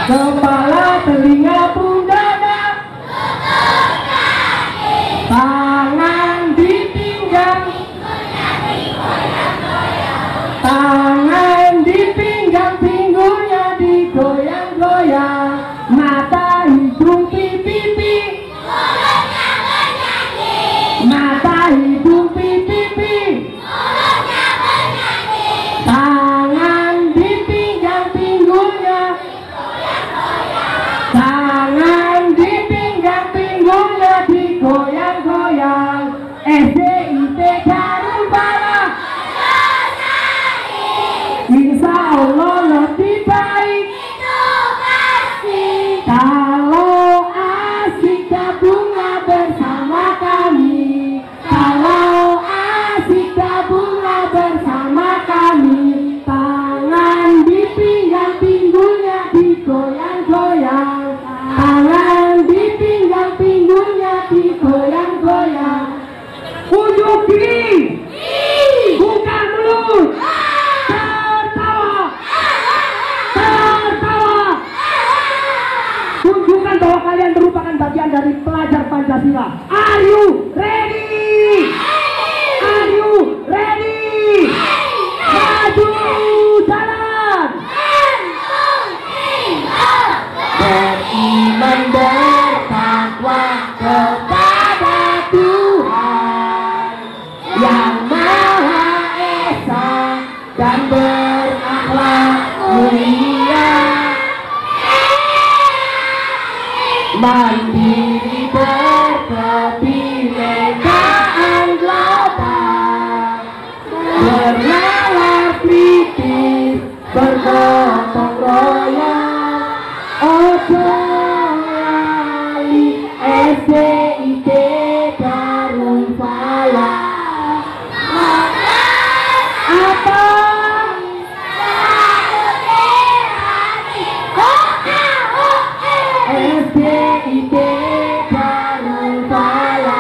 kepala, telinga, pundada, tangan di pinggang, tangan di pinggang, pinggulnya digoyang-goyang, mata, hidung, pipi, mata, hidung, pipi, tangan di pinggang, pinggulnya, tangan di pinggang, pinggulnya digoyang-goyang. SDIT Karungbala, insya Allah lebih baik kalau asik gabunglah bersama kami. Kalau asik gabunglah bersama kami, tangan di pinggang, pinggulnya digoyang-goyang, tangan di pinggang, pinggulnya digoyang-goyang. Unjuk diri, buka mulut, tertawa, tertawa. Tunjukkan bahwa kalian merupakan bagian dari pelajar Pancasila. Are you ready? Are you ready? Maju jalan. Beriman bertakwa kepada Tuhan Yang Maha Esa dan berakhlak mulia, mandiri berkebinekaan global, bernalar kritis, bergotong royong, ojo lali SDIT Karungbala. Apa? SDIT Karungbala,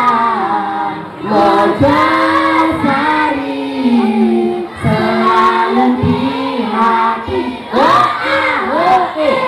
Mojosari selalu di hati.